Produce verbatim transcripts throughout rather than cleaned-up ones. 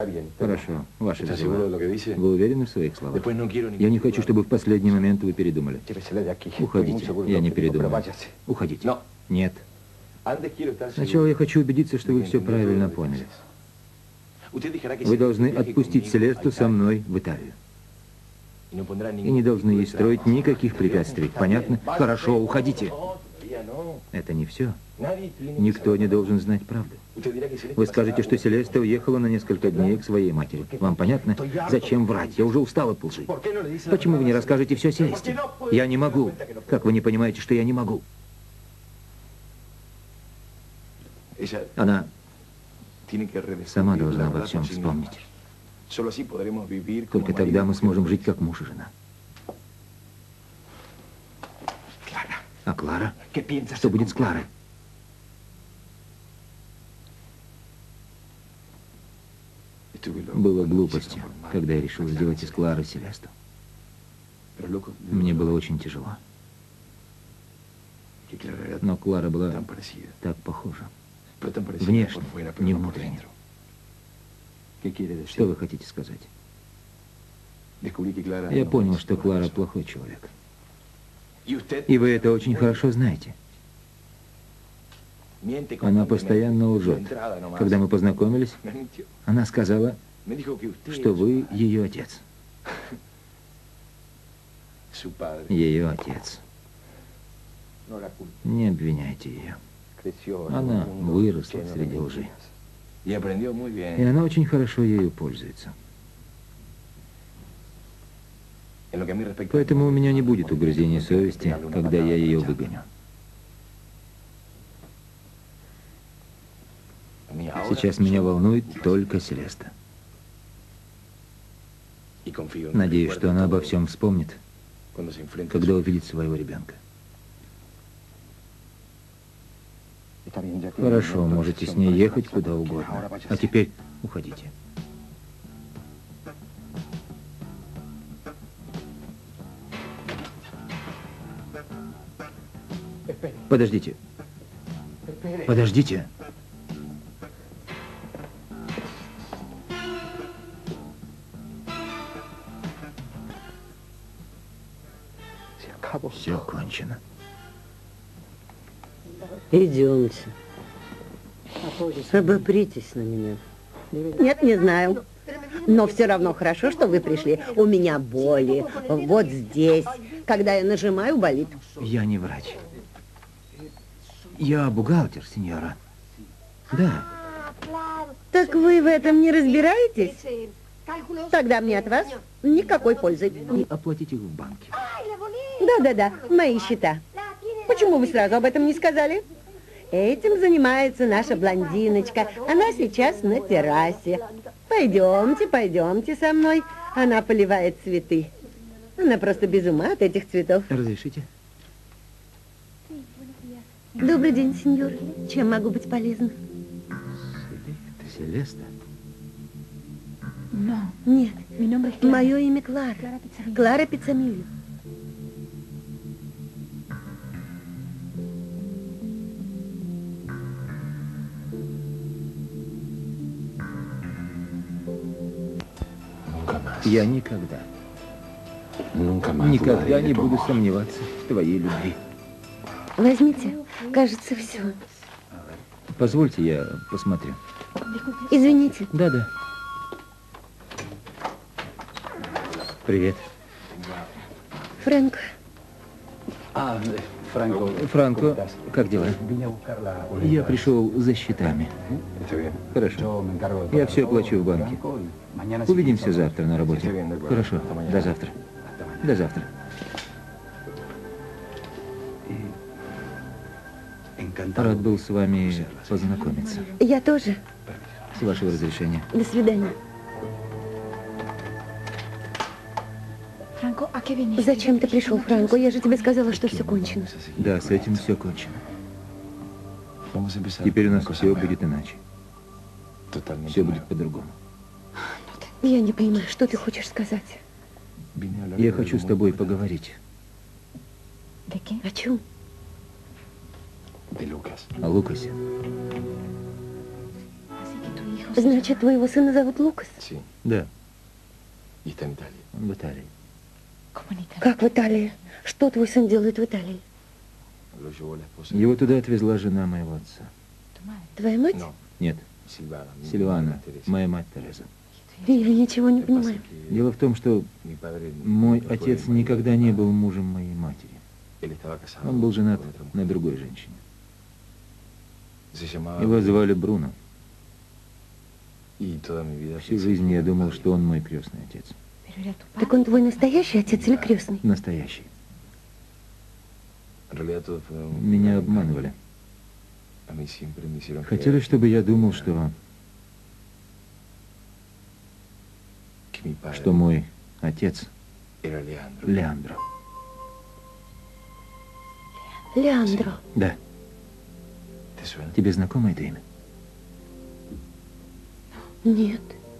Хорошо, ваши слова. Вы уверены в своих словах? Я не хочу, чтобы в последний момент вы передумали. Уходите, я не передумаю. Уходите. Нет. Сначала я хочу убедиться, что вы все правильно поняли. Вы должны отпустить Селесту со мной в Италию. И не должны ей строить никаких препятствий. Понятно? Хорошо, уходите. Это не все. Никто не должен знать правду. Вы скажете, что Селеста уехала на несколько дней к своей матери. Вам понятно? Зачем врать? Я уже устал от лжи. Почему вы не расскажете все Селесте? Я не могу. Как вы не понимаете, что я не могу? Она сама должна обо всем вспомнить. Только тогда мы сможем жить как муж и жена. А Клара? Что будет с Кларой? Было глупостью, когда я решил сделать из Клары Селесту. Мне было очень тяжело. Но Клара была так похожа. Внешне, не внутренне. Что вы хотите сказать? Я понял, что Клара плохой человек. И вы это очень хорошо знаете. Она постоянно лжет. Когда мы познакомились, она сказала, что вы ее отец. Ее отец. Не обвиняйте ее. Она выросла среди лжи. И она очень хорошо ею пользуется. Поэтому у меня не будет угрызений совести, когда я ее выгоню. Сейчас меня волнует только Селеста. Надеюсь, что она обо всем вспомнит, когда увидит своего ребенка. Хорошо, можете с ней ехать куда угодно. А теперь уходите. Подождите. Подождите. Все кончено. Идемте. Обопритесь на меня. Нет, не знаю. Но все равно хорошо, что вы пришли. У меня боли. Вот здесь. Когда я нажимаю, болит. Я не врач. Я бухгалтер, сеньора. Да. Так вы в этом не разбираетесь? Тогда мне от вас никакой пользы. И оплатить их в банке. Да-да-да, мои счета. Почему вы сразу об этом не сказали? Этим занимается наша блондиночка. Она сейчас на террасе. Пойдемте, пойдемте со мной. Она поливает цветы. Она просто без ума от этих цветов. Разрешите? Добрый день, сеньор. Чем могу быть полезна? Это Селеста? Нет, мое имя Клара. Клара Пиццамильо. Я никогда, никогда не буду сомневаться в твоей любви. Возьмите, кажется, все. Позвольте, я посмотрю. Извините. Да-да. Привет. Фрэнк. Франко, как дела? Я пришел за счетами. Хорошо. Я все оплачу в банке. Увидимся завтра на работе. Хорошо. До завтра. До завтра. Рад был с вами познакомиться. Я тоже. С вашего разрешения. До свидания. Зачем ты пришел, Франко? Я же тебе сказала, что все кончено. Да, с этим все кончено. Теперь у нас все будет иначе. Все будет по-другому. Я не понимаю, что ты хочешь сказать. Я хочу с тобой поговорить. О чем? О Лукасе. Значит, твоего сына зовут Лукас? Да. Он в Италии. Как в Италии? Что твой сын делает в Италии? Его туда отвезла жена моего отца. Твоя мать? Нет. Сильвана, моя мать Тереза. Я ничего не понимаю. Дело в том, что мой отец никогда не был мужем моей матери. Он был женат на другой женщине. Его звали Бруно. Всю жизнь я думал, что он мой крестный отец. Так он твой настоящий отец или крестный? Настоящий. Меня обманывали. Хотели, чтобы я думал, что... что мой отец Леандро. Леандро? Да. Тебе знакомо это имя? Нет.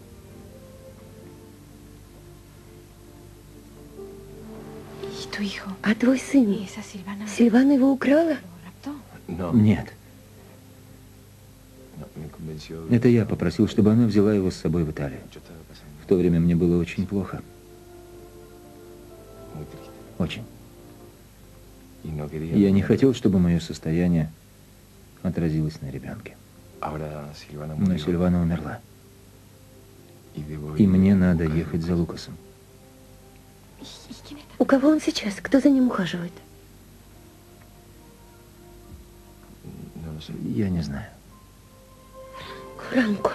А твой сын? Сильвана его украла? Нет. Это я попросил, чтобы она взяла его с собой в Италию. В то время мне было очень плохо. Очень. Я не хотел, чтобы мое состояние отразилось на ребенке. Но Сильвана умерла. И мне надо ехать за Лукасом. У кого он сейчас? Кто за ним ухаживает? Я не знаю. Франко.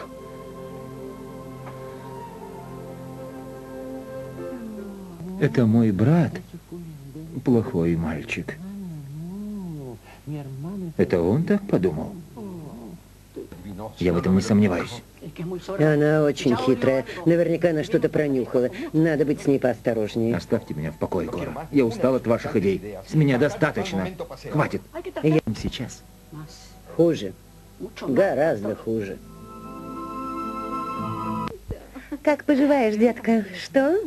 Это мой брат. Плохой мальчик. Это он так подумал? Я в этом не сомневаюсь. Она очень хитрая. Наверняка она что-то пронюхала. Надо быть с ней поосторожнее. Оставьте меня в покое, Кора. Я устал от ваших идей. С меня достаточно. Хватит. Я... Сейчас. Хуже. Гораздо хуже. Как поживаешь, детка? Что?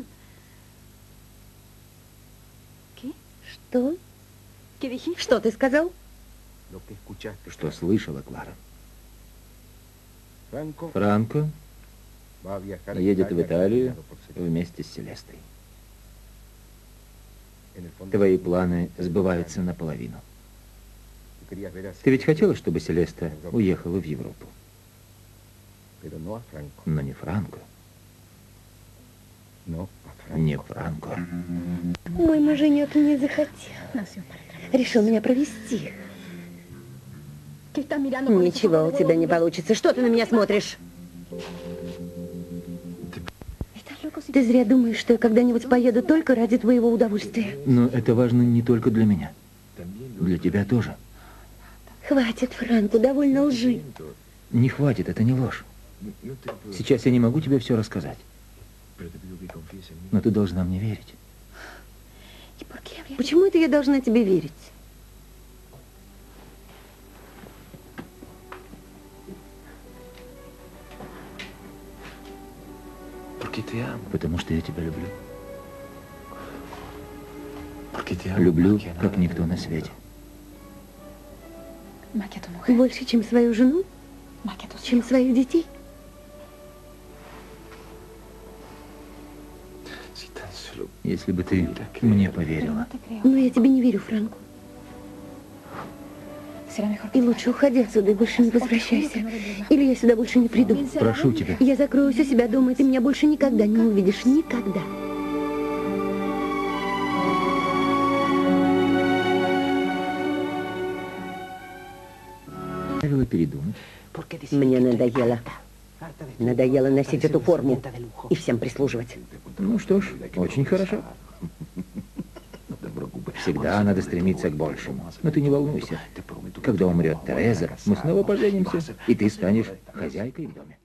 Что? Что ты сказал? Что слышала, Клара? Франко едет в Италию вместе с Селестой. Твои планы сбываются наполовину. Ты ведь хотела, чтобы Селеста уехала в Европу? Но не Франко. Не Франко. Мой муженек не захотел. Решил меня провести. Ничего у тебя не получится. Что ты на меня смотришь? Ты зря думаешь, что я когда-нибудь поеду только ради твоего удовольствия. Но это важно не только для меня. Для тебя тоже. Хватит, Франко, довольно лжи. Не хватит, это не ложь. Сейчас я не могу тебе все рассказать. Но ты должна мне верить. Почему это я должна тебе верить? Потому что я тебя люблю. Люблю, как никто на свете. Больше, чем свою жену? Чем своих детей? Если бы ты мне поверила. Но я тебе не верю, Франко. И лучше уходи отсюда и больше не возвращайся. Или я сюда больше не приду. Прошу тебя. Я закроюсь у себя дома, и ты меня больше никогда не увидишь. Никогда. Правило передумать. Мне надоело. Надоело носить эту форму и всем прислуживать. Ну что ж, очень хорошо. Всегда надо стремиться к большему. Но ты не волнуйся. Когда умрет Тереза, мы снова поженимся, и ты станешь хозяйкой в доме.